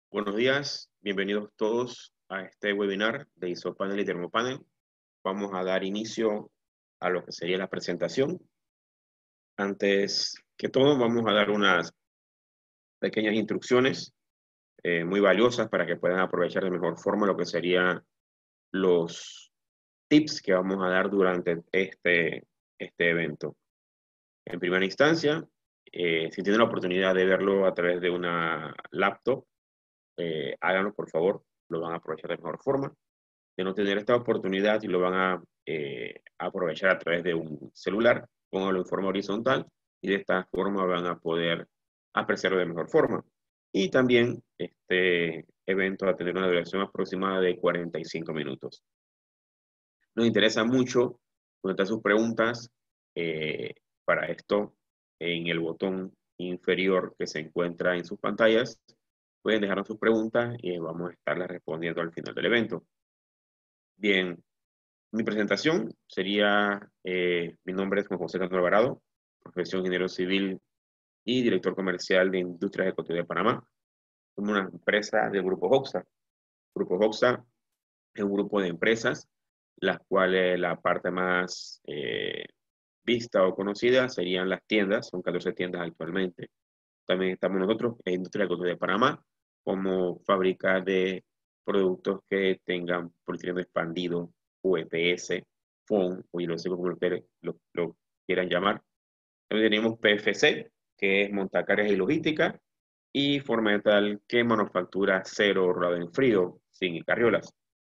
Buenos días, bienvenidos todos a este webinar de Isopanel y Termopanel. Vamos a dar inicio a lo que sería la presentación. Antes que todo, vamos a dar unas pequeñas instrucciones muy valiosas para que puedan aprovechar de mejor forma lo que serían los tips que vamos a dar durante este evento. En primera instancia, si tienen la oportunidad de verlo a través de una laptop, háganlo por favor, lo van a aprovechar de mejor forma. De no tener esta oportunidad y lo van a aprovechar a través de un celular, pónganlo en forma horizontal y de esta forma van a poder apreciarlo de mejor forma. Y también este evento va a tener una duración aproximada de 45 minutos. Nos interesa mucho contestar sus preguntas. Para esto, en el botón inferior que se encuentra en sus pantallas, pueden dejarnos sus preguntas y vamos a estarlas respondiendo al final del evento. Bien, mi presentación sería, mi nombre es Juan José Cantón Alvarado, profesión ingeniero civil y director comercial de Industrias Ecoturismo de Panamá. Somos una empresa del Grupo Hoxha. Grupo Hoxha es un grupo de empresas, las cuales la parte más vista o conocida serían las tiendas, son 14 tiendas actualmente. También estamos nosotros en Industria Ecoturismo de Panamá como fábrica de productos que tengan polietileno expandido, UPS, FON, o yo no sé cómo lo quieran llamar. También tenemos PFC, que es montacargas y logística, y Formetal, que manufactura cero rodado en frío, sin carriolas.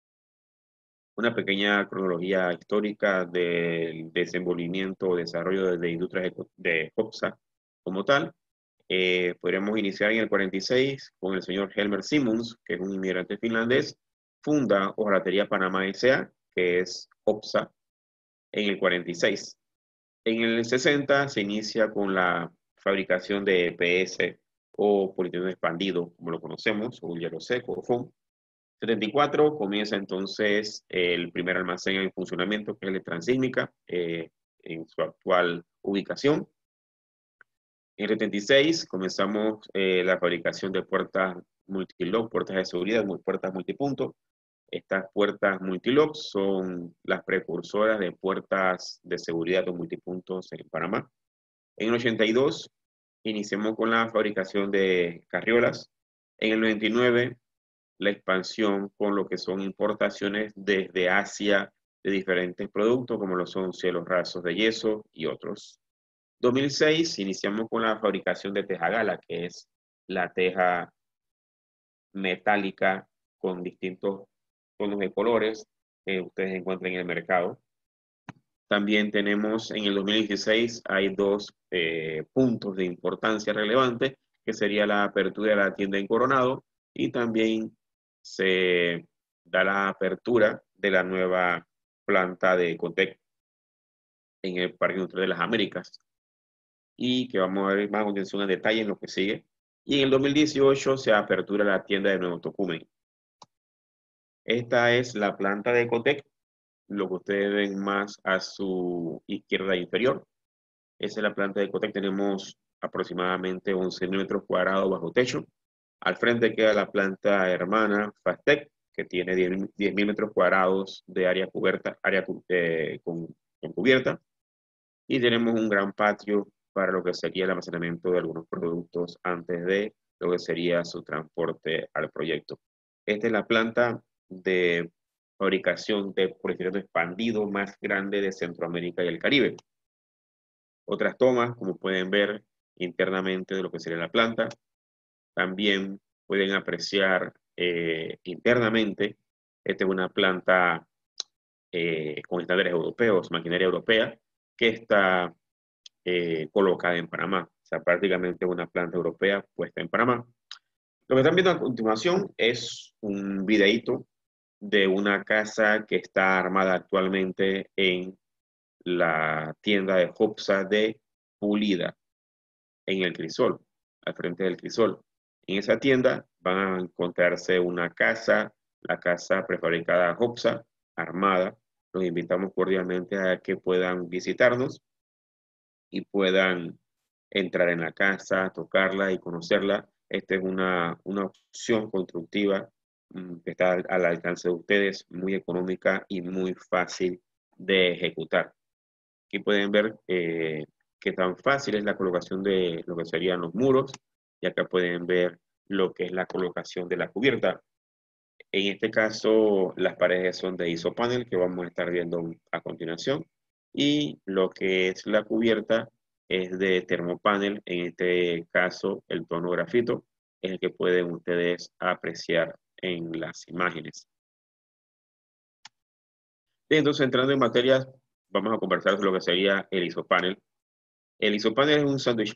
Una pequeña cronología histórica del desenvolvimiento o desarrollo de industrias de Hoxha como tal. Podríamos iniciar en el 46 con el señor Helmer Simons, que es un inmigrante finlandés, funda Hojalatería Panamá S.A., que es OPSA, en el 46. En el 60 se inicia con la fabricación de EPS o polietileno expandido, como lo conocemos, o hielo seco, o FOAM. 74 comienza entonces el primer almacén en funcionamiento, que es el de Transísmica, en su actual ubicación. En el 76 comenzamos la fabricación de puertas multilock, puertas de seguridad, puertas multipunto. Estas puertas multilock son las precursoras de puertas de seguridad o multipuntos en Panamá. En el 82 iniciamos con la fabricación de carriolas. En el 99 la expansión con lo que son importaciones desde Asia de diferentes productos, como lo son cielos rasos de yeso y otros. 2006 iniciamos con la fabricación de teja gala, que es la teja metálica con distintos tonos de colores que ustedes encuentran en el mercado. También tenemos en el 2016, hay dos puntos de importancia relevante, que sería la apertura de la tienda en Coronado y también se da la apertura de la nueva planta de Ecotec en el Parque Industrial de las Américas y que vamos a ver más a continuación en detalle en lo que sigue. Y en el 2018 se apertura la tienda de Nuevo Tocumen. Esta es la planta de Ecotec, lo que ustedes ven más a su izquierda inferior. Esa es la planta de Ecotec. Tenemos aproximadamente 11 metros cuadrados bajo techo. Al frente queda la planta hermana Fastec, que tiene 10.000 metros cuadrados de área cubierta, con cubierta. Y tenemos un gran patio para lo que sería el almacenamiento de algunos productos antes de lo que sería su transporte al proyecto. Esta es la planta de fabricación de polietileno expandido más grande de Centroamérica y el Caribe. Otras tomas, como pueden ver internamente de lo que sería la planta, también pueden apreciar internamente. Esta es una planta con estándares europeos, maquinaria europea, que está colocada en Panamá. O sea, prácticamente una planta europea puesta en Panamá. Lo que están viendo a continuación es un videíto de una casa que está armada actualmente en la tienda de Hopsa de Pulida, en el Crisol, al frente del Crisol. En esa tienda van a encontrarse una casa, la casa prefabricada Hopsa, armada. Los invitamos cordialmente a que puedan visitarnos y puedan entrar en la casa, tocarla y conocerla. Esta es una opción constructiva que está al alcance de ustedes, muy económica y muy fácil de ejecutar. Aquí pueden ver qué tan fácil es la colocación de lo que serían los muros, y acá pueden ver lo que es la colocación de la cubierta. En este caso, las paredes son de isopanel, que vamos a estar viendo a continuación, y lo que es la cubierta es de termopanel. En este caso, el tono grafito es el que pueden ustedes apreciar en las imágenes. Bien, entonces, entrando en materias, vamos a conversar sobre lo que sería el isopanel. El isopanel es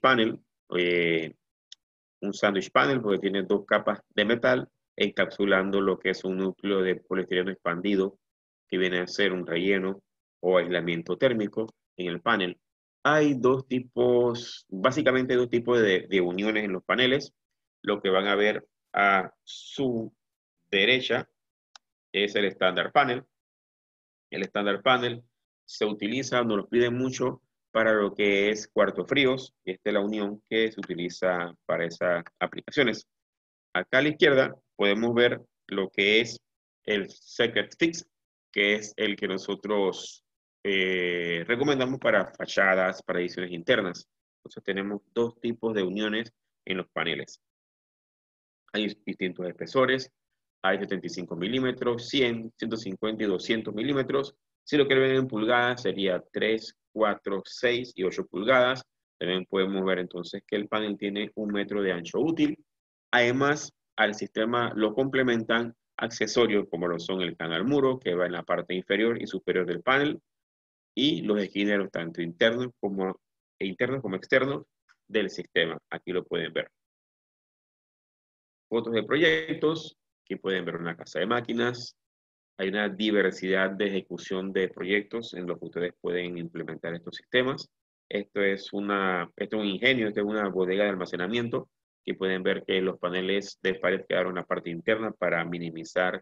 eh, un sándwich panel porque tiene dos capas de metal encapsulando lo que es un núcleo de poliestireno expandido que viene a ser un relleno o aislamiento térmico en el panel. Hay dos tipos, básicamente dos tipos de uniones en los paneles. Lo que van a ver a su derecha es el estándar panel. El estándar panel se utiliza, nos lo piden mucho para lo que es cuartos fríos. Esta es la unión que se utiliza para esas aplicaciones. Acá a la izquierda podemos ver lo que es el Secret Fix, que es el que nosotros recomendamos para fachadas, para ediciones internas. Entonces tenemos dos tipos de uniones en los paneles. Hay distintos espesores, hay 75 milímetros, 100, 150 y 200 milímetros. Si lo quieren ver en pulgadas sería 3, 4, 6 y 8 pulgadas. También podemos ver entonces que el panel tiene 1 metro de ancho útil. Además, al sistema lo complementan accesorios como lo son el canal muro, que va en la parte inferior y superior del panel, y los esquineros tanto internos como externos del sistema. Aquí lo pueden ver. Fotos de proyectos, aquí pueden ver una casa de máquinas. Hay una diversidad de ejecución de proyectos en los que ustedes pueden implementar estos sistemas. Esto es un ingenio, esto es una bodega de almacenamiento, que pueden ver que los paneles de pared quedaron en la parte interna para minimizar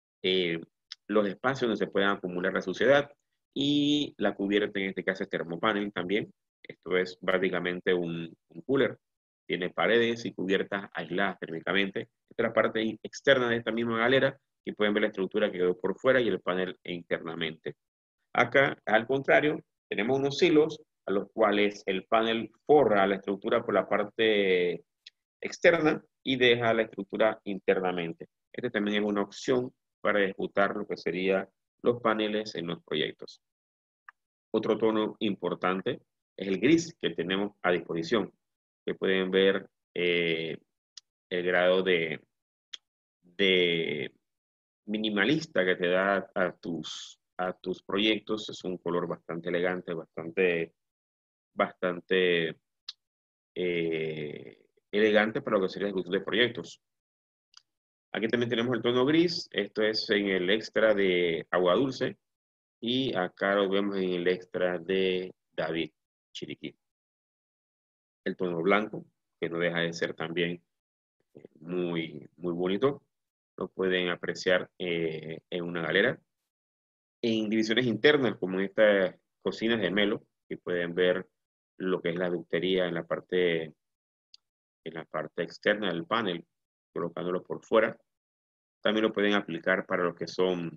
los espacios donde se puedan acumular la suciedad, y la cubierta en este caso es termopanel también. Esto es básicamente un cooler. Tiene paredes y cubiertas aisladas térmicamente. Esta es la parte externa de esta misma galera, y pueden ver la estructura que quedó por fuera y el panel internamente. Acá, al contrario, tenemos unos silos a los cuales el panel forra la estructura por la parte externa y deja la estructura internamente. Este también es una opción para ejecutar lo que serían los paneles en los proyectos. Otro tono importante es el gris que tenemos a disposición, que pueden ver el grado de minimalista que te da a tus proyectos. Es un color bastante elegante, bastante elegante para lo que sería el ejecución de proyectos. Aquí también tenemos el tono gris. Esto es en el extra de Agua Dulce, y acá lo vemos en el extra de David Chiriquí. El tono blanco, que no deja de ser también muy bonito, lo pueden apreciar en una galera. En divisiones internas, como en estas cocinas de Melo, que pueden ver lo que es la ductería en la parte externa del panel, colocándolo por fuera. También lo pueden aplicar para lo que son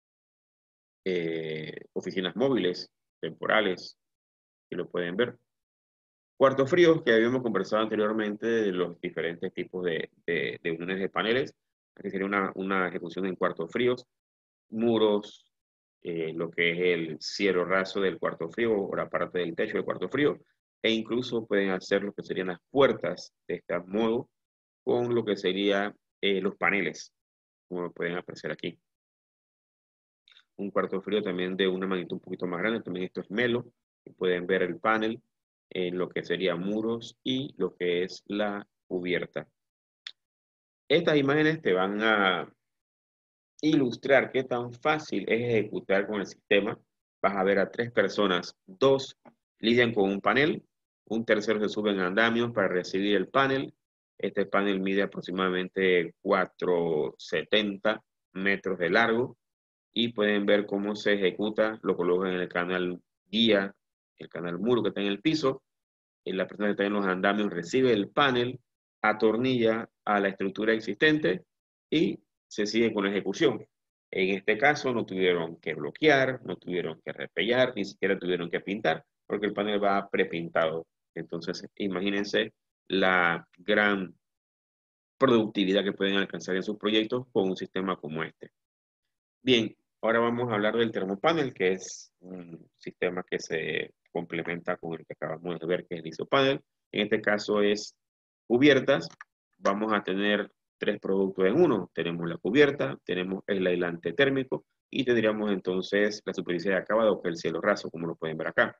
oficinas móviles, temporales, que lo pueden ver. Cuartos fríos, que habíamos conversado anteriormente de los diferentes tipos de uniones de paneles. Aquí sería una ejecución en cuartos fríos, muros, lo que es el cielo raso del cuarto frío o la parte del techo del cuarto frío, e incluso pueden hacer lo que serían las puertas de este modo con lo que serían los paneles, como lo pueden apreciar aquí. Un cuarto frío también de una magnitud un poquito más grande, también esto es Melo, y pueden ver el panel, lo que serían muros y lo que es la cubierta. Estas imágenes te van a ilustrar qué tan fácil es ejecutar con el sistema. Vas a ver a 3 personas, 2 lidian con un panel, un tercero se sube en andamios para recibir el panel. Este panel mide aproximadamente 470 metros de largo, y pueden ver cómo se ejecuta. Lo colocan en el canal guía, el canal muro que está en el piso. La persona que está en los andamios recibe el panel, atornilla a la estructura existente y se sigue con la ejecución. En este caso no tuvieron que bloquear, no tuvieron que repellar, ni siquiera tuvieron que pintar, porque el panel va prepintado. Entonces, imagínense la gran productividad que pueden alcanzar en sus proyectos con un sistema como este. Bien, ahora vamos a hablar del termopanel, que es un sistema que se complementa con el que acabamos de ver, que es el isopanel. En este caso es cubiertas. Vamos a tener tres productos en uno. Tenemos la cubierta, tenemos el aislante térmico y tendríamos entonces la superficie de acabado, que es el cielo raso, como lo pueden ver acá.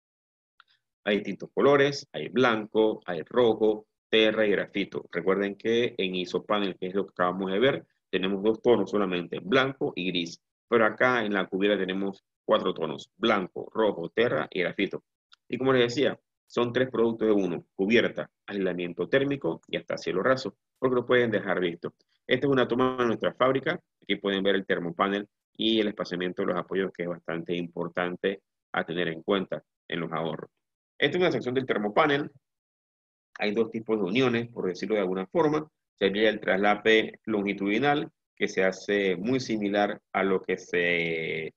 Hay distintos colores, hay blanco, hay rojo, terra y grafito. Recuerden que en isopanel, que es lo que acabamos de ver, tenemos dos tonos solamente, blanco y gris. Pero acá en la cubierta tenemos cuatro tonos, blanco, rojo, terra y grafito. Y como les decía, son tres productos de uno, cubierta, aislamiento térmico y hasta cielo raso, porque lo pueden dejar visto. Esta es una toma de nuestra fábrica. Aquí pueden ver el termopanel y el espaciamiento de los apoyos, que es bastante importante a tener en cuenta en los ahorros. Esta es una sección del termopanel. Hay dos tipos de uniones, por decirlo de alguna forma. Sería el traslape longitudinal, que se hace muy similar a lo que se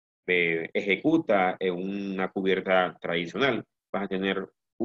ejecuta en una cubierta tradicional. Vas a tener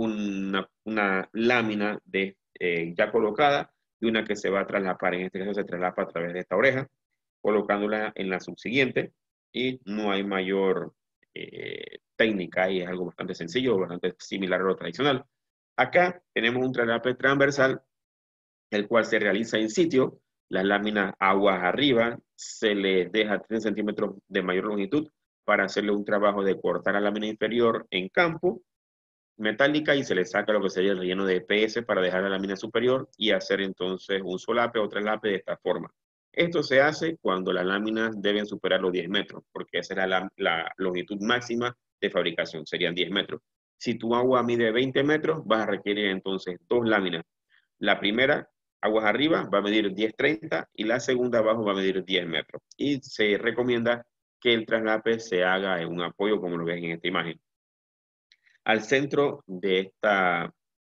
una lámina ya colocada y una que se va a traslapar. En este caso se traslapa a través de esta oreja, colocándola en la subsiguiente y no hay mayor técnica y es algo bastante sencillo, bastante similar a lo tradicional. Acá tenemos un traslape transversal, el cual se realiza en sitio. Las láminas aguas arriba se les deja 3 centímetros de mayor longitud para hacerle un trabajo de cortar la lámina inferior en campo metálica y se le saca lo que sería el relleno de EPS para dejar la lámina superior y hacer entonces un solape o traslape de esta forma. Esto se hace cuando las láminas deben superar los 10 metros, porque esa es la longitud máxima de fabricación, serían 10 metros. Si tu agua mide 20 metros, vas a requerir entonces dos láminas. La primera, aguas arriba, va a medir 10-30 y la segunda abajo va a medir 10 metros. Y se recomienda que el traslape se haga en un apoyo, como lo ven en esta imagen. Al centro de esta,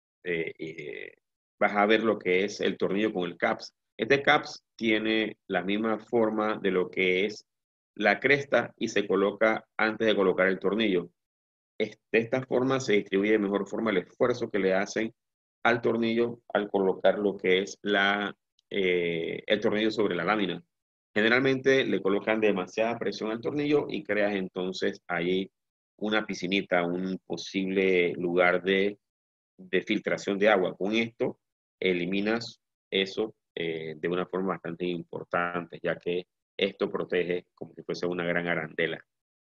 vas a ver lo que es el tornillo con el caps. Este caps tiene la misma forma de lo que es la cresta y se coloca antes de colocar el tornillo. De esta forma se distribuye de mejor forma el esfuerzo que le hacen al tornillo al colocar lo que es el tornillo sobre la lámina. Generalmente le colocan demasiada presión al tornillo y creas entonces ahí una piscinita, un posible lugar de filtración de agua. Con esto eliminas eso de una forma bastante importante, ya que esto protege como si fuese una gran arandela.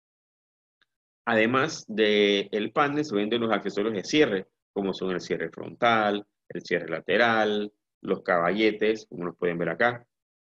Además del panel se venden los accesorios de cierre, como son el cierre frontal, el cierre lateral, los caballetes, como los pueden ver acá.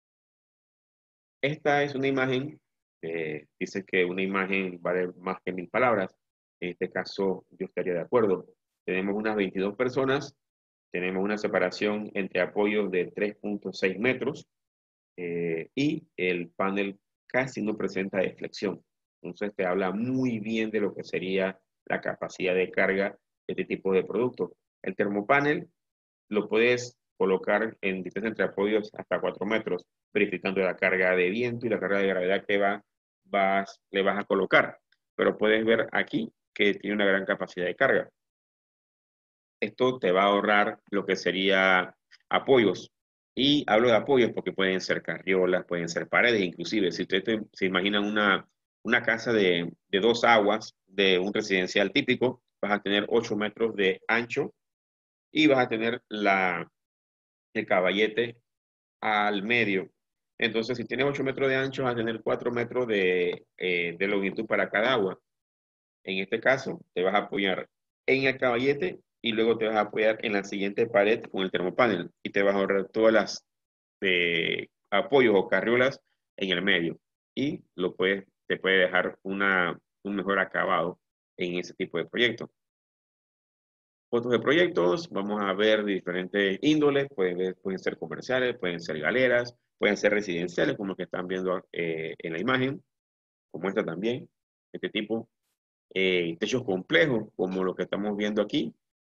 Esta es una imagen, dice que una imagen vale más que 1000 palabras. En este caso yo estaría de acuerdo. Tenemos unas 22 personas, tenemos una separación entre apoyos de 3.6 metros y el panel casi no presenta deflexión. Entonces te habla muy bien de lo que sería la capacidad de carga de este tipo de producto. El termopanel lo puedes colocar en distancia entre apoyos hasta 4 metros, verificando la carga de viento y la carga de gravedad que le vas a colocar. Pero puedes ver aquí que tiene una gran capacidad de carga. Esto te va a ahorrar lo que sería apoyos. Y hablo de apoyos porque pueden ser carriolas, pueden ser paredes, inclusive. Si ustedes se imaginan una casa de 2 aguas de un residencial típico, vas a tener 8 metros de ancho y vas a tener el caballete al medio. Entonces, si tienes 8 metros de ancho, vas a tener 4 metros de longitud para cada agua. En este caso, te vas a apoyar en el caballete y luego te vas a apoyar en la siguiente pared con el termopanel y te vas a ahorrar todas las apoyos o carriolas en el medio y te puede dejar un mejor acabado en ese tipo de proyectos. Fotos de proyectos, vamos a ver de diferentes índoles, pueden ser comerciales, pueden ser galeras, pueden ser residenciales, como el que están viendo en la imagen, como esta también, este tipo. Techos complejos, como lo que estamos viendo aquí,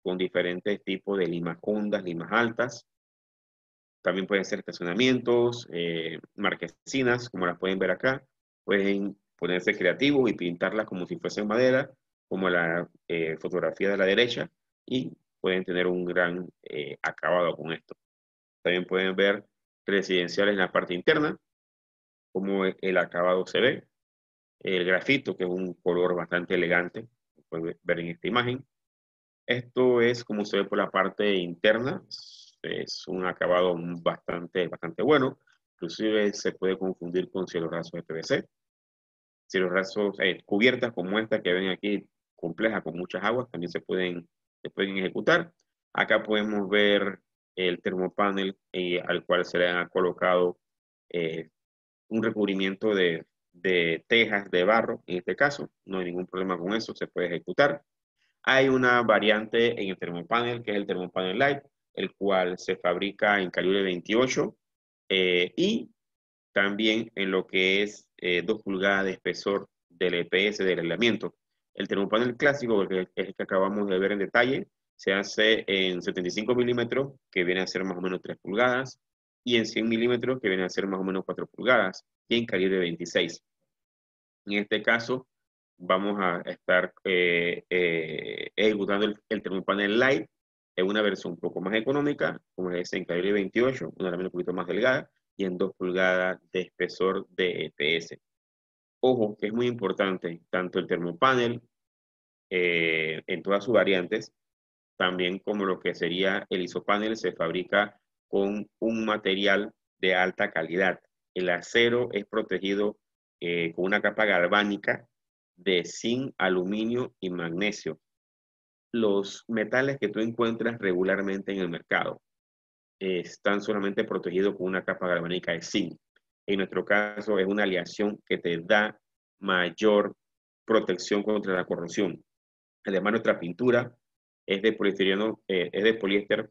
con diferentes tipos de limas hondas, limas altas. También pueden ser estacionamientos, marquesinas, como las pueden ver acá. Pueden ponerse creativos y pintarlas como si fuesen madera, como la fotografía de la derecha, y pueden tener un gran acabado con esto. También pueden ver residenciales en la parte interna, cómo el acabado se ve. El grafito, que es un color bastante elegante, lo pueden ver en esta imagen. Esto es como se ve por la parte interna, es un acabado bastante bueno, inclusive se puede confundir con cielos rasos de PVC, cielos rasos, cubiertas como esta que ven aquí, compleja con muchas aguas, también se pueden ejecutar. Acá podemos ver el termopanel al cual se le ha colocado eh, un recubrimiento de tejas de barro, en este caso, no hay ningún problema con eso, se puede ejecutar. Hay una variante en el termopanel, que es el termopanel Light, el cual se fabrica en calibre 28 y también en lo que es 2 pulgadas de espesor del EPS del aislamiento. El termopanel clásico, que es el que acabamos de ver en detalle, se hace en 75 milímetros, que viene a ser más o menos 3 pulgadas, y en 100 milímetros, que viene a ser más o menos 4 pulgadas, y en calibre 26. En este caso, vamos a estar ejecutando el termopanel Light en una versión un poco más económica, como es en calibre 28, una lámina un poquito más delgada y en 2 pulgadas de espesor de EPS. Ojo, que es muy importante, tanto el termopanel en todas sus variantes, también como lo que sería el isopanel, se fabrica con un material de alta calidad. El acero es protegido con una capa galvánica de zinc, aluminio y magnesio. Los metales que tú encuentras regularmente en el mercado están solamente protegidos con una capa galvánica de zinc. En nuestro caso es una aleación que te da mayor protección contra la corrosión. Además, nuestra pintura es de poliestireno, es de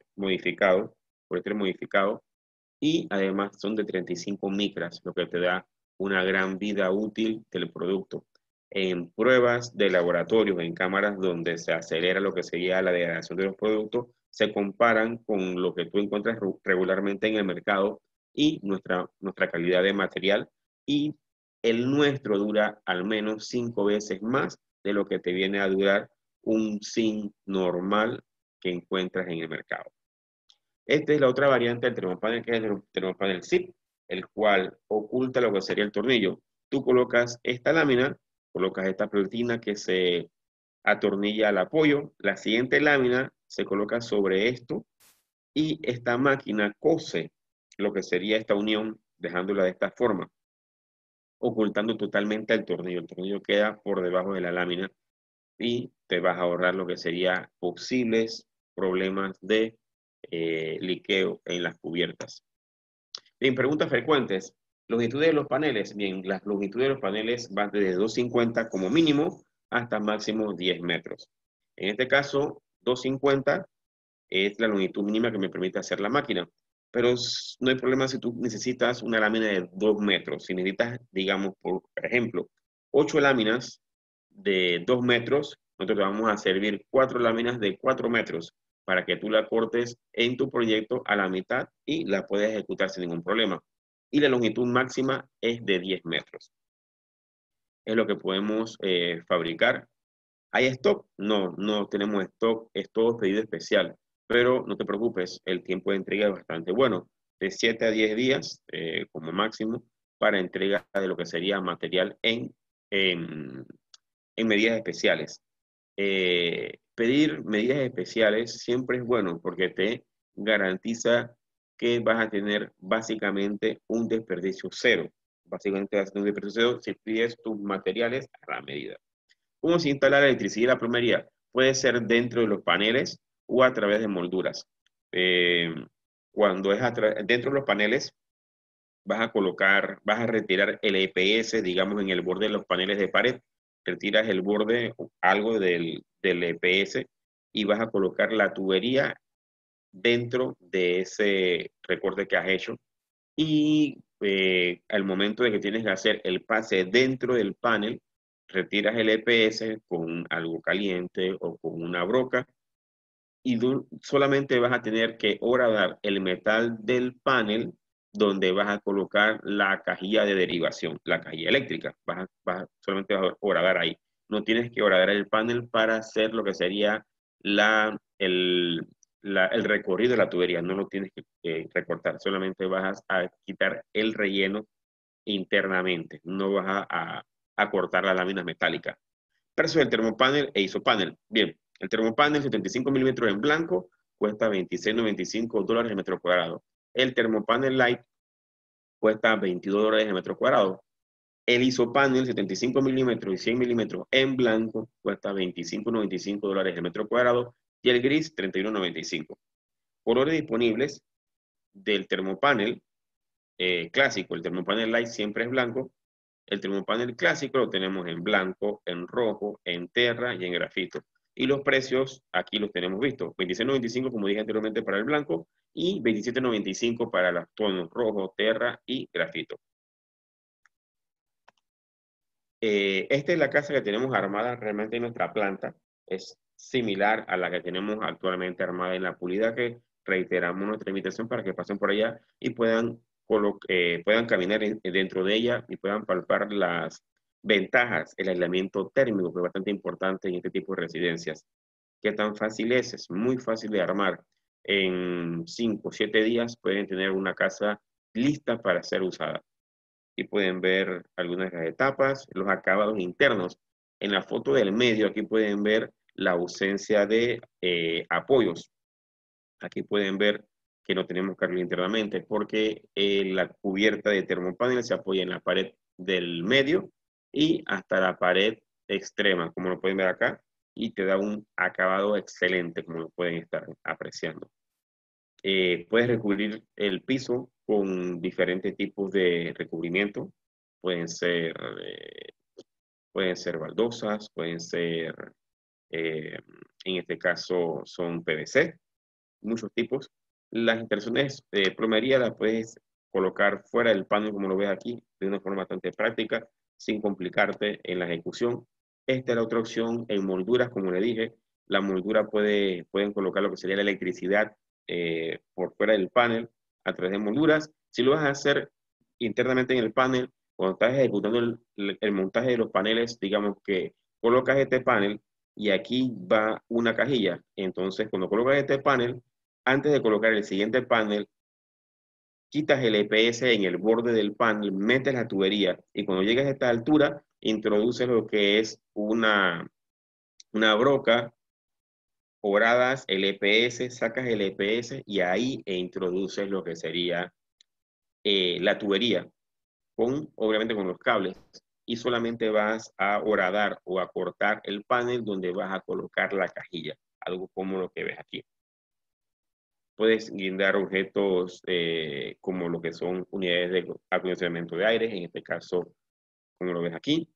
poliéster modificado, y además son de 35 micras, lo que te da una gran vida útil del producto. En pruebas de laboratorio, en cámaras donde se acelera lo que sería la degradación de los productos, se comparan con lo que tú encuentras regularmente en el mercado y nuestra calidad de material, y el nuestro dura al menos 5 veces más de lo que te viene a durar un zinc normal que encuentras en el mercado. Esta es la otra variante del termopanel, que es el termopanel zip, el cual oculta lo que sería el tornillo. Tú colocas esta lámina, colocas esta pelotina que se atornilla al apoyo, la siguiente lámina se coloca sobre esto y esta máquina cose lo que sería esta unión, dejándola de esta forma, ocultando totalmente el tornillo. El tornillo queda por debajo de la lámina y te vas a ahorrar lo que sería posibles problemas de liqueo en las cubiertas. Bien, preguntas frecuentes. Longitudes de los paneles. Bien, las longitudes de los paneles van desde 250 como mínimo hasta máximo 10 metros. En este caso, 250 es la longitud mínima que me permite hacer la máquina. Pero no hay problema si tú necesitas una lámina de 2 metros. Si necesitas, digamos, por ejemplo, 8 láminas de 2 metros, nosotros te vamos a servir 4 láminas de 4 metros para que tú la cortes en tu proyecto a la mitad y la puedes ejecutar sin ningún problema. Y la longitud máxima es de 10 metros. Es lo que podemos fabricar. ¿Hay stock? No, no tenemos stock, es todo pedido especial. Pero no te preocupes, el tiempo de entrega es bastante bueno, de 7 a 10 días como máximo para entrega de lo que sería material en medidas especiales. Pedir medidas especiales siempre es bueno porque te garantiza que vas a tener básicamente un desperdicio cero. Básicamente vas a tener un desperdicio cero si pides tus materiales a la medida. ¿Cómo se instala la electricidad y la plomería? Puede ser dentro de los paneles o a través de molduras. Cuando es dentro de los paneles, vas a retirar el EPS, digamos, en el borde de los paneles de pared. Retiras el borde, algo del EPS, y vas a colocar la tubería dentro de ese recorte que has hecho. Y al momento de que tienes que hacer el pase dentro del panel, retiras el EPS con algo caliente o con una broca y solamente vas a tener que horadar el metal del panel donde vas a colocar la cajilla de derivación, la cajilla eléctrica. Solamente vas a horadar ahí. No tienes que horadar el panel para hacer lo que sería el recorrido de la tubería. No lo tienes que recortar. Solamente vas a quitar el relleno internamente. No vas a cortar la lámina metálica. Precio del termopanel e isopanel. Bien, el termopanel 75 milímetros en blanco cuesta $26.95 el metro cuadrado. El termopanel light cuesta $22 el metro cuadrado. El isopanel 75 milímetros y 100 milímetros en blanco cuesta $25.95 el metro cuadrado y el gris $31.95. Colores disponibles del termopanel clásico. El termopanel light siempre es blanco. El termopanel clásico lo tenemos en blanco, en rojo, en terra y en grafito. Y los precios aquí los tenemos vistos. $26.95 como dije anteriormente para el blanco y $27.95 para los tonos rojo, terra y grafito. Esta es la casa que tenemos armada realmente en nuestra planta. Es similar a la que tenemos actualmente armada en la Pulida, que reiteramos nuestra invitación para que pasen por allá y puedan caminar dentro de ella y puedan palpar las ventajas, el aislamiento térmico, que es bastante importante en este tipo de residencias. ¿Qué tan fácil es? Es muy fácil de armar. En 5 o 7 días pueden tener una casa lista para ser usada. Y pueden ver algunas de las etapas, los acabados internos. En la foto del medio, aquí pueden ver la ausencia de apoyos. Aquí pueden ver que no tenemos carga internamente porque la cubierta de termopanel se apoya en la pared del medio y hasta la pared extrema, como lo pueden ver acá, y te da un acabado excelente, como lo pueden estar apreciando. Puedes recubrir el piso con diferentes tipos de recubrimiento. Pueden ser, eh, pueden ser baldosas, pueden ser, eh, en este caso, son PVC, muchos tipos. Las instalaciones de plomería las puedes colocar fuera del panel, como lo ves aquí, de una forma bastante práctica, sin complicarte en la ejecución. Esta es la otra opción en molduras, como le dije. La moldura pueden colocar lo que sería la electricidad por fuera del panel a través de molduras. Si lo vas a hacer internamente en el panel, cuando estás ejecutando el montaje de los paneles, digamos que colocas este panel y aquí va una cajilla. Entonces, cuando colocas este panel, antes de colocar el siguiente panel, quitas el EPS en el borde del panel, metes la tubería y cuando llegues a esta altura, introduces lo que es una broca, horadas el EPS, sacas el EPS y ahí introduces lo que sería la tubería, obviamente con los cables. Y solamente vas a horadar o a cortar el panel donde vas a colocar la cajilla, algo como lo que ves aquí. Puedes guindar objetos como lo que son unidades de acondicionamiento de aire, en este caso, como lo ves aquí.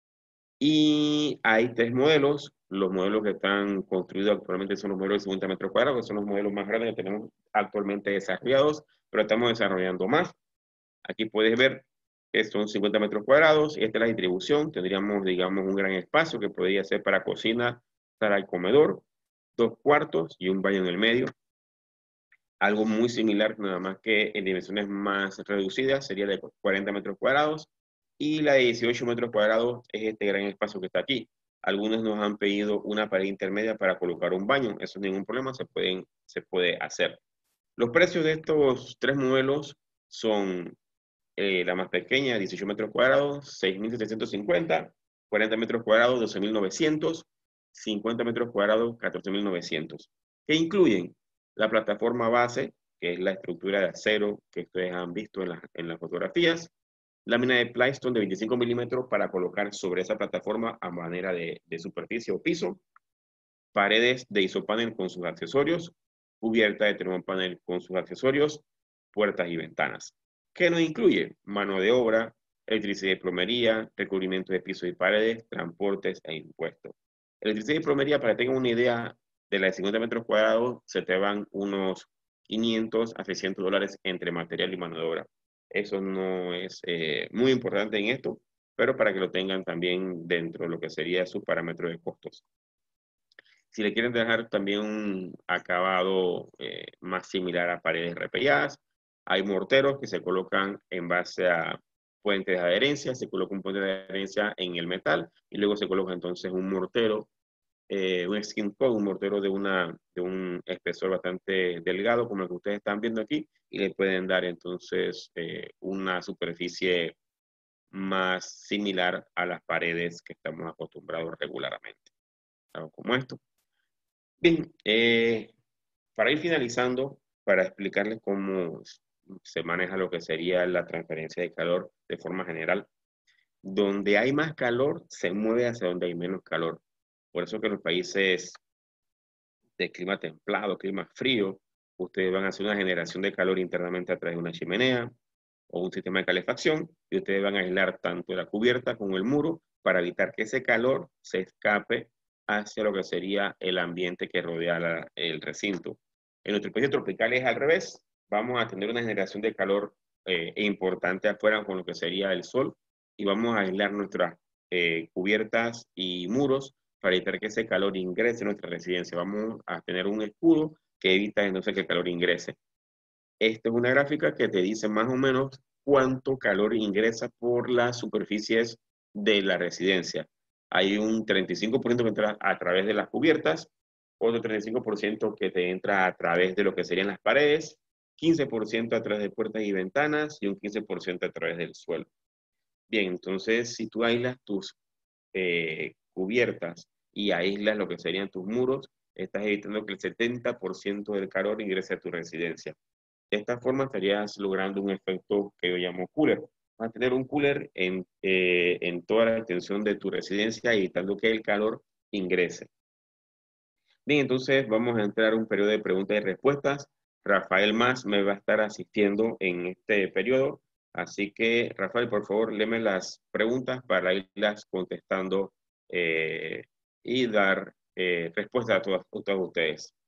Y hay 3 modelos. Los modelos que están construidos actualmente son los modelos de 50 metros cuadrados, que son los modelos más grandes que tenemos actualmente desarrollados, pero estamos desarrollando más. Aquí puedes ver que son 50 metros cuadrados y esta es la distribución. Tendríamos, digamos, un gran espacio que podría ser para cocina, para el comedor, 2 cuartos y un baño en el medio. Algo muy similar, nada más que en dimensiones más reducidas, sería de 40 metros cuadrados. Y la de 18 metros cuadrados es este gran espacio que está aquí. Algunos nos han pedido una pared intermedia para colocar un baño. Eso no es ningún problema, se puede hacer. Los precios de estos 3 modelos son la más pequeña, 18 metros cuadrados, 6.750, 40 metros cuadrados, 12.900, 50 metros cuadrados, 14.900. ¿Qué incluyen? La plataforma base, que es la estructura de acero que ustedes han visto en las fotografías, lámina de Plystone de 25 milímetros para colocar sobre esa plataforma a manera de superficie o piso, paredes de isopanel con sus accesorios, cubierta de termopanel con sus accesorios, puertas y ventanas. ¿Qué no incluye? Mano de obra, electricidad y plomería, recubrimiento de pisos y paredes, transportes e impuestos. Electricidad y plomería, para que tengan una idea, de la de 50 metros cuadrados, se te van unos 500 a $600 entre material y mano de obra. Eso no es muy importante en esto, pero para que lo tengan también dentro de lo que sería su parámetro de costos. Si le quieren dejar también un acabado más similar a paredes repelladas, hay morteros que se colocan en base a puentes de adherencia, se coloca un puente de adherencia en el metal y luego se coloca entonces un mortero, un skin coat, un mortero de un espesor bastante delgado como el que ustedes están viendo aquí y le pueden dar entonces una superficie más similar a las paredes que estamos acostumbrados regularmente, algo como esto. Bien, para ir finalizando, para explicarles cómo se maneja lo que sería la transferencia de calor de forma general, donde hay más calor se mueve hacia donde hay menos calor. Por eso que en los países de clima templado, clima frío, ustedes van a hacer una generación de calor internamente a través de una chimenea o un sistema de calefacción y ustedes van a aislar tanto la cubierta como el muro para evitar que ese calor se escape hacia lo que sería el ambiente que rodea el recinto. En nuestro país tropical es al revés. Vamos a tener una generación de calor importante afuera con lo que sería el sol y vamos a aislar nuestras cubiertas y muros para evitar que ese calor ingrese a nuestra residencia. Vamos a tener un escudo que evita entonces que el calor ingrese. Esta es una gráfica que te dice más o menos cuánto calor ingresa por las superficies de la residencia. Hay un 35% que entra a través de las cubiertas, otro 35% que te entra a través de lo que serían las paredes, 15% a través de puertas y ventanas y un 15% a través del suelo. Bien, entonces si tú aíslas tus cubiertas y aíslas lo que serían tus muros, estás evitando que el 70% del calor ingrese a tu residencia. De esta forma estarías logrando un efecto que yo llamo cooler. Vas a tener un cooler en toda la extensión de tu residencia, evitando que el calor ingrese. Bien, entonces vamos a entrar a un periodo de preguntas y respuestas. Rafael Más me va a estar asistiendo en este periodo. Así que, Rafael, por favor, léeme las preguntas para irlas contestando y dar respuesta a todos ustedes.